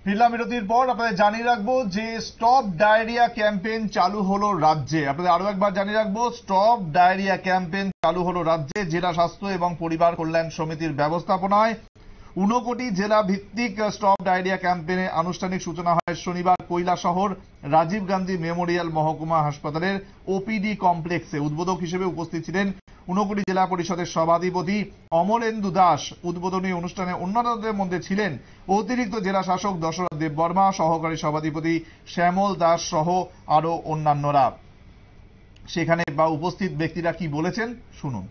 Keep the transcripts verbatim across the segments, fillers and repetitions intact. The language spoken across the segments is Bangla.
ফিরলাম বিরতির পর আপনাদের জানিয়ে রাখবো যে স্টপ ডায়রিয়া ক্যাম্পেইন চালু হলো রাজ্যে। আপনাদের আরো একবার জানিয়ে রাখবো, স্টপ ডায়রিয়া ক্যাম্পেইন চালু হলো রাজ্যে। জেলা স্বাস্থ্য এবং পরিবার কল্যাণ সমিতির ব্যবস্থাপনায় ঊনকোটি জেলা ভিত্তিক স্টপ ডায়রিয়া ক্যাম্পেইনের আনুষ্ঠানিক সূচনা হয় শনিবার কৈলাসহর রাজীব গান্ধী মেমোরিয়াল মহকুমা হাসপাতালের ওপিডি কমপ্লেক্সে। উদ্বোধক হিসেবে উপস্থিত ছিলেন ঊনকোটি জেলা পরিষদের সভাধিপতি অমলেন্দু দাস। উদ্বোধনী অনুষ্ঠানে অন্যান্যদের মধ্যে ছিলেন অতিরিক্ত জেলা শাসক দশরথ দেববর্মা, সহকারী সভাধিপতি শ্যামল দাস সহ আরো অন্যান্যরা। সেখানে বা উপস্থিত ব্যক্তিরা কি বলেছেন শুনুন।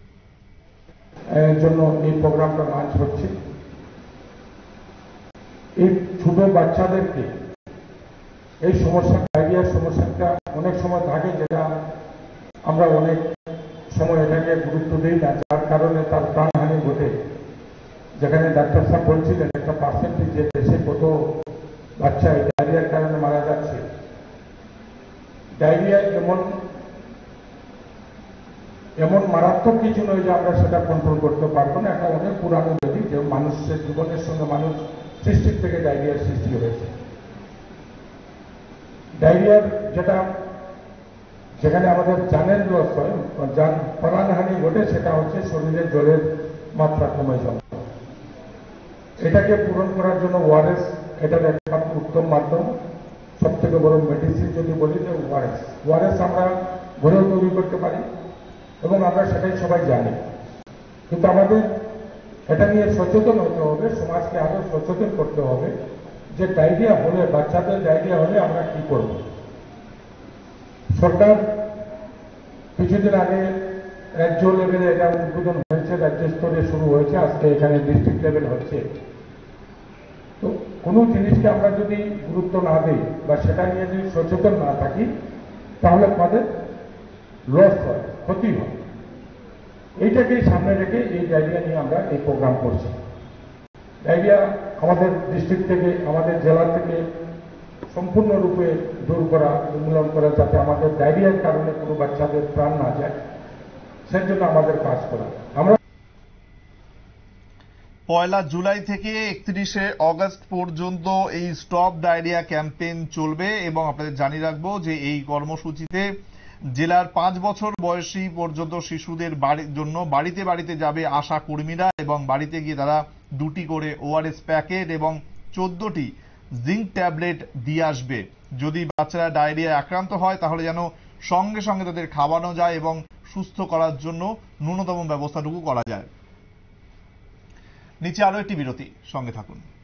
এর জন্য এই প্রোগ্রামটা লঞ্চ হচ্ছে। এই ছোট বাচ্চাদেরকে এই সমস্যা, ডায়রিয়ার সমস্যাটা অনেক সময় থাকে, যেটা আমরা অনেক সময় এটাকে গুরুত্ব দিই না, যার কারণে তার প্রাণহানি ঘটে। যেখানে ডাক্তার সাহেব বলছিলেন একটা পার্সেন্টেজ যে দেশে কত বাচ্চা এই ডায়রিয়ার কারণে মারা যাচ্ছে। ডায়রিয়া এমন এমন মারাত্মক কিছু নয় যে আমরা সেটা কন্ট্রোল করতে পারবো না। একটা অনেক পুরানো ব্যাধি, যে মানুষের জীবনের সঙ্গে মানুষ সৃষ্টির থেকে ডায়রিয়ার সৃষ্টি হয়েছে। ডায়রিয়ার যেটা যেখানে আমাদের জানের লস হয়, যান প্রাণহানি ঘটে, সেটা হচ্ছে শরীরে জলের মাত্রা কমে যাওয়া। এটাকে পূরণ করার জন্য ওআরএস এটার একটা উত্তম মাধ্যম। সব থেকে বড় মেডিসিন যদি বলি যে ওআরএস ওআরএস আমরা ঘরেও তৈরি করতে পারি এবং আমরা সেটাই সবাই জানি। কিন্তু আমাদের এটা নিয়ে সচেতন হতে হবে, সমাজকে আরো সচেতন করতে হবে যে ডায়রিয়া হলে, বাচ্চাদের ডায়রিয়া হলে আমরা কি করব। সরকার কিছুদিন আগে রাজ্য লেভেলে এটা উদ্বোধন হয়েছে, রাজ্য স্তরে শুরু হয়েছে, আজকে এখানে ডিস্ট্রিক্ট লেভেল হচ্ছে। তো কোনো জিনিসকে আমরা যদি গুরুত্ব না দিই বা সেটা নিয়ে যদি সচেতন না থাকি, তাহলে আমাদের লস হয়, ক্ষতি হয়। এইটাকেই সামনে রেখে এই ডায়রিয়া নিয়ে আমরা এই প্রোগ্রাম করছি। ডায়রিয়া আমাদের ডিস্ট্রিক্ট থেকে, আমাদের জেলা থেকে সম্পূর্ণরূপে দূর করা, উন্মূলন করা, যাতে আমাদের ডায়রিয়ার কারণে কোনো বাচ্চাদের প্রাণ না যায়, সেই জন্য আমাদের কাজ করা। আমরা পয়লা জুলাই থেকে একত্রিশে অগস্ট পর্যন্ত এই স্টপ ডায়রিয়া ক্যাম্পেইন চলবে এবং আপনাদের জানিয়ে রাখবো যে এই কর্মসূচিতে জেলার পাঁচ বছর বয়সী পর্যন্ত শিশুদের বাড়ির জন্য বাড়িতে বাড়িতে যাবে আশা কর্মীরা এবং বাড়িতে গিয়ে তারা দুটি করে ওআরএস প্যাকেট এবং চোদ্দটি জিঙ্ক ট্যাবলেট দিয়ে আসবে। যদি বাচ্চারা ডায়রিয়া আক্রান্ত হয় তাহলে যেন সঙ্গে সঙ্গে তাদের খাওয়ানো যায় এবং সুস্থ করার জন্য ন্যূনতম ব্যবস্থাটুকু করা যায়। নিচে আরো একটি বিরতি, সঙ্গে থাকুন।